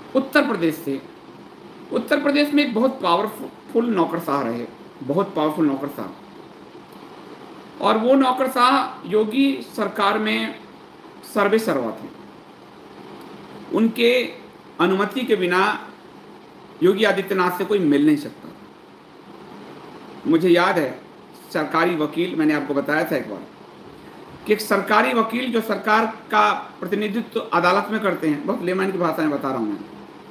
उत्तर प्रदेश से। उत्तर प्रदेश में एक बहुत पावरफुल नौकरशाह रहे, बहुत पावरफुल नौकरशाह, और वो नौकरशाह योगी सरकार में सर्वे सर्वा थे। उनके अनुमति के बिना योगी आदित्यनाथ से कोई मिल नहीं सकता। मुझे याद है सरकारी वकील, मैंने आपको बताया था एक बार कि एक सरकारी वकील जो सरकार का प्रतिनिधित्व अदालत में करते हैं, बहुत लेमन की भाषा में बता रहा हूं मैं,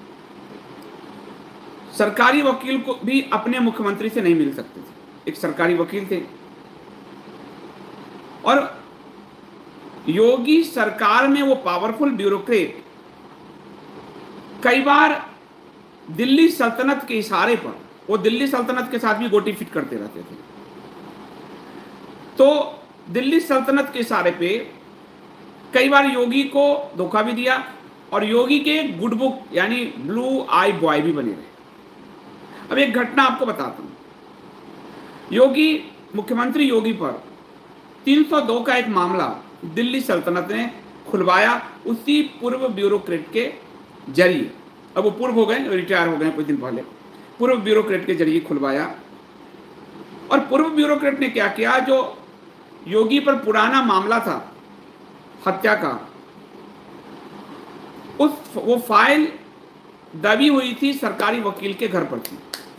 सरकारी वकील को भी अपने मुख्यमंत्री से नहीं मिल सकते थे। एक सरकारी वकील थे और योगी सरकार में वो पावरफुल ब्यूरोक्रेट कई बार दिल्ली सल्तनत के इशारे पर, वो दिल्ली सल्तनत के साथ भी गोटी फिट करते रहते थे। तो दिल्ली सल्तनत के इशारे पे कई बार योगी को धोखा भी दिया और योगी के गुड बुक यानी ब्लू आई बॉय भी बने रहे। अब एक घटना आपको बताता हूं। योगी, मुख्यमंत्री योगी पर 302 का एक मामला दिल्ली सल्तनत ने खुलवाया उसी पूर्व ब्यूरोक्रेट के जरिए। अब वो पूर्व हो गए, रिटायर हो गए कुछ दिन पहले। पूर्व ब्यूरोक्रेट के जरिए खुलवाया और पूर्व ब्यूरोक्रेट ने क्या किया, जो योगी पर पुराना मामला था हत्या का, वो फाइल दबी हुई थी सरकारी वकील के घर पर थी।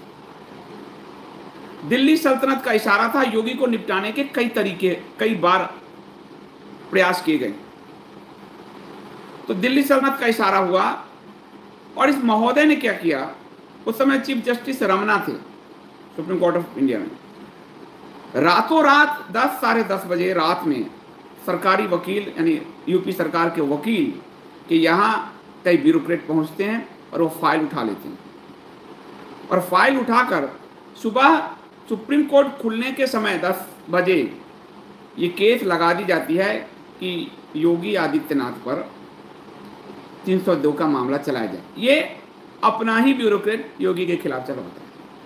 दिल्ली सल्तनत का इशारा था, योगी को निपटाने के कई बार प्रयास किए गए। तो दिल्ली सल्तनत का इशारा हुआ और इस महोदय ने क्या किया, उस समय चीफ जस्टिस रमना थे सुप्रीम कोर्ट ऑफ इंडिया में। रातों रात 10 साढ़े 10 बजे रात में सरकारी वकील यानी यूपी सरकार के वकील के यहाँ कई ब्यूरोक्रेट पहुँचते हैं और वो फाइल उठा लेते हैं और फाइल उठाकर सुबह सुप्रीम कोर्ट खुलने के समय 10 बजे ये केस लगा दी जाती है कि योगी आदित्यनाथ पर 302 का मामला चलाया जाए। ये अपना ही ब्यूरोक्रेट योगी के खिलाफ चलवाता है।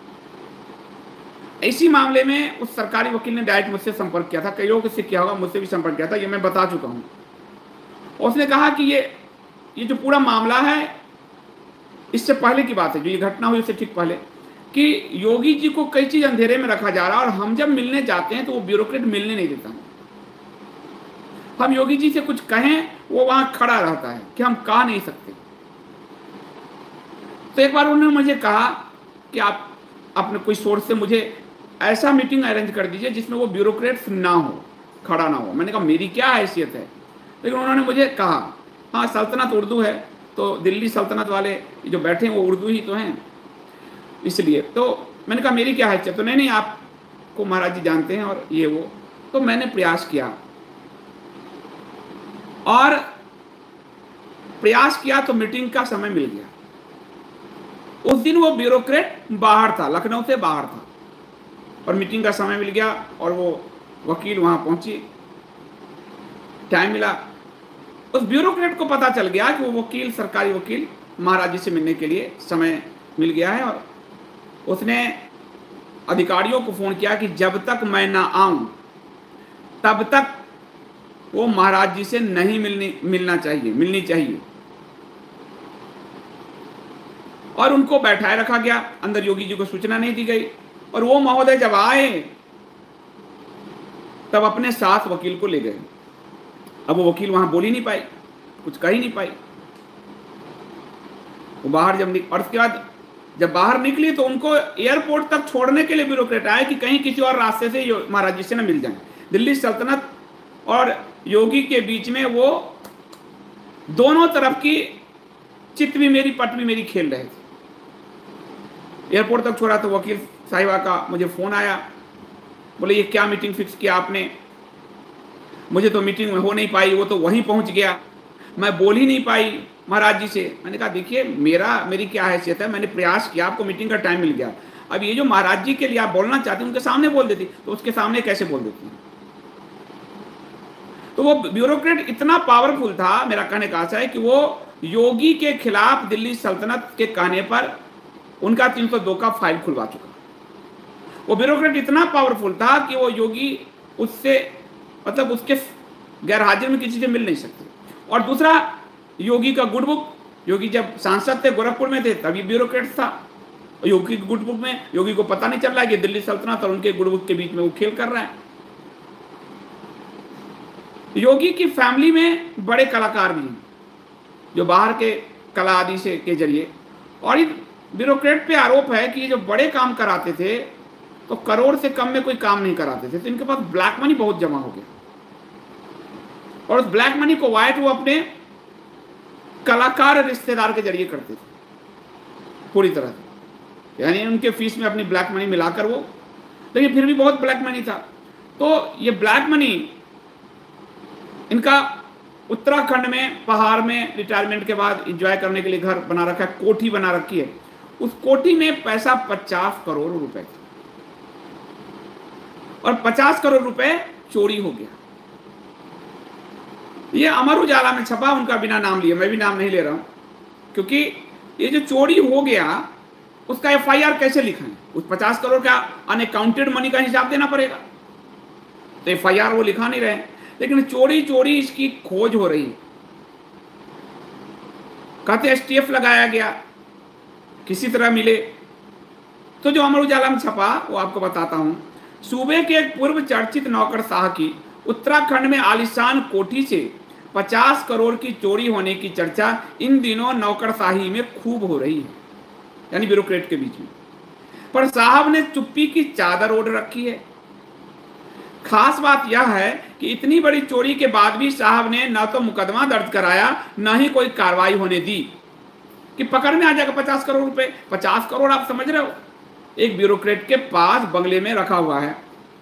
इसी मामले में उस सरकारी वकील ने डायरेक्ट मुझसे संपर्क किया था, कई लोगों से किया होगा, मुझसे भी संपर्क किया था, ये मैं बता चुका हूं। उसने कहा कि ये जो पूरा मामला है, इससे पहले की बात है, जो ये घटना हुई उससे ठीक पहले, कि योगी जी को कई चीज अंधेरे में रखा जा रहा है और हम जब मिलने जाते हैं तो वो ब्यूरोक्रेट मिलने नहीं देता। हम योगी जी से कुछ कहें वो वहां खड़ा रहता है कि हम कह नहीं सकते। तो एक बार उन्होंने मुझे कहा कि आप अपने कोई सोर्स से मुझे ऐसा मीटिंग अरेंज कर दीजिए जिसमें वो ब्यूरोक्रेट्स ना हो, खड़ा ना हो। मैंने कहा मेरी क्या हैसियत है, लेकिन उन्होंने मुझे कहा हाँ सल्तनत उर्दू है, तो दिल्ली सल्तनत वाले जो बैठे हैं वो उर्दू ही तो हैं, इसलिए। तो मैंने कहा मेरी क्या हैसियत, तो नहीं आपको महाराज जी जानते हैं और ये वो। तो मैंने प्रयास किया और तो मीटिंग का समय मिल गया। उस दिन वो ब्यूरोक्रेट बाहर था, लखनऊ से बाहर था और मीटिंग का समय मिल गया और वो वकील वहां पहुंची, टाइम मिला। उस ब्यूरोक्रेट को पता चल गया कि वो वकील, सरकारी वकील महाराज जी से मिलने के लिए समय मिल गया है और उसने अधिकारियों को फोन किया कि जब तक मैं ना आऊं तब तक वो महाराज जी से नहीं मिलनी चाहिए और उनको बैठाए रखा गया। अंदर योगी जी को सूचना नहीं दी गई और वो महोदय जब आए तब अपने साथ वकील को ले गए। अब वो वकील वहां बोल ही नहीं पाई, कुछ कह ही नहीं पाई। वो बाहर और उसके बाद जब बाहर निकली तो उनको एयरपोर्ट तक छोड़ने के लिए ब्यूरोक्रेट आए कि कहीं किसी और रास्ते से महाराज जी से न मिल जाए। दिल्ली सल्तनत और योगी के बीच में वो दोनों तरफ की चित भी मेरी पट भी मेरी खेल रहे थे। एयरपोर्ट तक छोड़ा तो वकील साहिबा का मुझे फोन आया, बोले ये क्या मीटिंग फिक्स किया आपने? मुझे तो मीटिंग में हो नहीं पाई, वो तो वहीं पहुंच गया, मैं बोल ही नहीं पाई महाराज जी से। मैंने कहा देखिए मेरी क्या हैसियत है, मैंने प्रयास किया, आपको मीटिंग का टाइम मिल गया। अब ये जो महाराज जी के लिए आप बोलना चाहते हैं उनके सामने बोल देती, तो उसके सामने कैसे बोल देती? तो वो ब्यूरोक्रेट इतना पावरफुल था, मेरा कहने का आशा है कि वो योगी के खिलाफ दिल्ली सल्तनत के कहने पर उनका 302 का फाइल खुलवा चुका। वो ब्यूरोक्रेट इतना पावरफुल था कि वो योगी उससे उसके गैर हाजिर में किसी से मिल नहीं सकते। और दूसरा, योगी का गुड बुक योगी जब सांसद थे गोरखपुर में थे तभी ब्यूरोक्रेट था। योगी की गुड बुक में योगी को पता नहीं चल रहा है कि दिल्ली सल्तनत और उनके गुड बुक के बीच में वो खेल कर रहा है। योगी की फैमिली में बड़े कलाकार भी हैं जो बाहर के कला आदि से के जरिए, और इन ब्यूरोक्रेट पे आरोप है कि ये जो बड़े काम कराते थे तो करोड़ से कम में कोई काम नहीं कराते थे, तो इनके पास ब्लैक मनी बहुत जमा हो गया और उस ब्लैक मनी को वाइट वो अपने कलाकार रिश्तेदार के जरिए करते थे पूरी तरह से, यानी उनके फीस में अपनी ब्लैक मनी मिलाकर वो, लेकिन फिर भी बहुत ब्लैक मनी था। तो ये ब्लैक मनी इनका उत्तराखंड में पहाड़ में रिटायरमेंट के बाद एंजॉय करने के लिए घर बना रखा है, कोठी बना रखी है, उस कोठी में पैसा 50 करोड़ रुपए था और 50 करोड़ रुपए चोरी हो गया। ये अमर उजाला में छपा, उनका बिना नाम लिए, मैं भी नाम नहीं ले रहा हूं, क्योंकि ये जो चोरी हो गया उसका एफआईआर कैसे लिखा है, उस 50 करोड़ का अनअकाउंटेड मनी का हिसाब देना पड़ेगा, तो एफआईआर वो लिखा नहीं रहे, लेकिन चोरी चोरी इसकी खोज हो रही। कहते एसटीएफ लगाया गया, किसी तरह मिले। तो जो अमर उजाला में छपा वो आपको बताता हूं। सूबे के एक पूर्व चर्चित नौकरशाह की उत्तराखंड में आलीशान कोठी से 50 करोड़ की चोरी होने की चर्चा इन दिनों नौकरशाही में खूब हो रही है, यानी ब्यूरोक्रेट के बीच में। पर साहब ने चुप्पी की चादर ओढ़ रखी है। खास बात यह है कि इतनी बड़ी चोरी के बाद भी साहब ने न तो मुकदमा दर्ज कराया न ही कोई कार्रवाई होने दी कि पकड़ में आ जाएगा 50 करोड़ रुपए। 50 करोड़ आप समझ रहे हो, एक ब्यूरोक्रेट के पास बंगले में रखा हुआ है।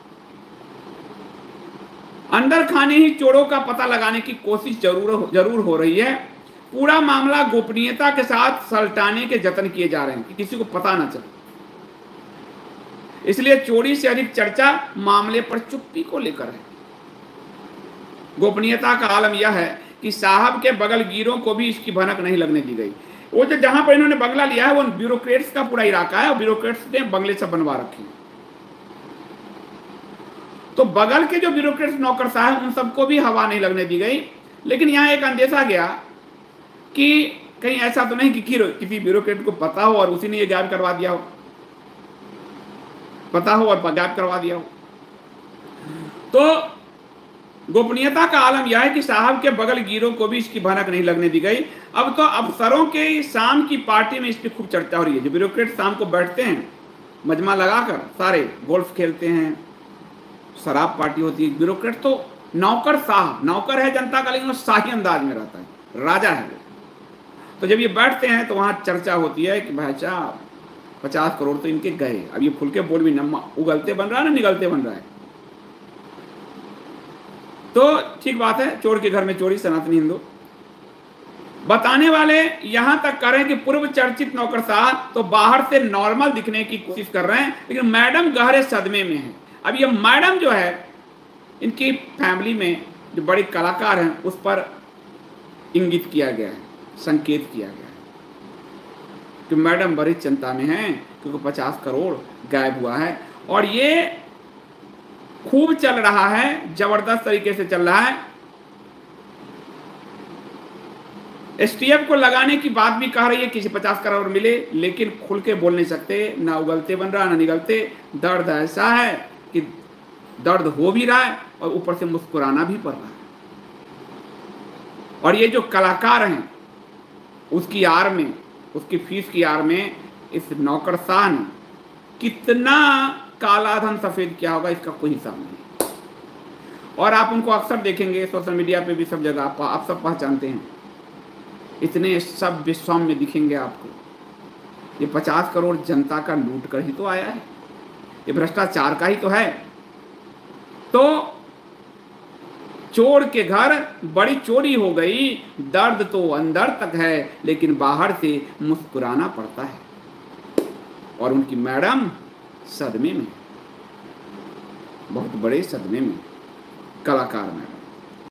अंदर खाने ही चोरों का पता लगाने की कोशिश जरूर हो रही है। पूरा मामला गोपनीयता के साथ सलटाने के जतन किए जा रहे हैं कि किसी को पता ना चले, इसलिए चोरी से अधिक चर्चा मामले पर चुप्पी को लेकर है। गोपनीयता का आलम यह है कि साहब के बगल गिरों को भी इसकी भनक नहीं लगने दी गई। वो जो जहां पर इन्होंने बंगला लिया है वो ब्यूरोक्रेट्स का पूरा इलाका है और ब्यूरोक्रेट्स ने बंगले सब बनवा रखे हैं। तो बगल के जो ब्यूरोक्रेट्स नौकरशाह हैं उन सबको भी हवा नहीं लगने दी गई। लेकिन यहाँ एक अंदेशा गया कि कहीं ऐसा तो नहीं कि किसी ब्यूरोक्रेट को पता हो और उसी ने ये गायब करवा दिया हो, पता हो और गायब करवा दिया हो। तो गोपनीयता का आलम यह है कि साहब के बगल गिरों को भी इसकी भनक नहीं लगने दी गई। अब तो अफसरों के शाम की पार्टी में इसकी खूब चर्चा हो रही है। जो ब्यूरोक्रेट शाम को बैठते हैं मजमा लगाकर, सारे गोल्फ खेलते हैं, शराब पार्टी होती है। ब्यूरोक्रेट तो नौकर साहब, नौकर है जनता का, लेकिन वो शाही अंदाज में रहता है, राजा है वो। तो जब ये बैठते हैं तो वहां चर्चा होती है कि भाई साहब 50 करोड़ तो इनके गए। अब ये फुल के बोल भी नम्मा उगलते बन रहा है ना निगलते बन रहा है। तो ठीक बात है, चोर के घर में चोरी, सनातनी हिंदू। बताने वाले यहां तक कर रहे हैं कि पूर्व चर्चित नौकरशाह तो बाहर से नॉर्मल दिखने की कोशिश कर रहे हैं, लेकिन मैडम गहरे सदमे में है। अब ये मैडम जो है, इनकी फैमिली में जो बड़े कलाकार हैं उस पर इंगित किया गया है, संकेत किया गया है कि मैडम बड़ी चिंता में हैं क्योंकि 50 करोड़ गायब हुआ है। और ये खूब चल रहा है, जबरदस्त तरीके से चल रहा है। एसटीएफ को लगाने की बात भी कह रही है कि 50 करोड़ मिले, लेकिन खुल के बोल नहीं सकते, ना उगलते बन रहा ना निगलते। दर्द ऐसा है कि दर्द हो भी रहा है और ऊपर से मुस्कुराना भी पड़ रहा है। और ये जो कलाकार हैं उसकी आड़ में, उसकी फीस की आड़ में इस नौकरशाह ने कितना काला धन सफेद किया होगा इसका कोई हिसाब नहीं। और आप उनको अक्सर देखेंगे सोशल मीडिया पे भी, सब जगह आप सब पहचानते हैं, इतने सब विश्व में दिखेंगे आपको। ये 50 करोड़ जनता का लूट कर ही तो आया है, ये भ्रष्टाचार का ही तो है। तो चोर के घर बड़ी चोरी हो गई, दर्द तो अंदर तक है लेकिन बाहर से मुस्कुराना पड़ता है। और उनकी मैडम सदमे में, बहुत बड़े सदमे में, कलाकार मैडम।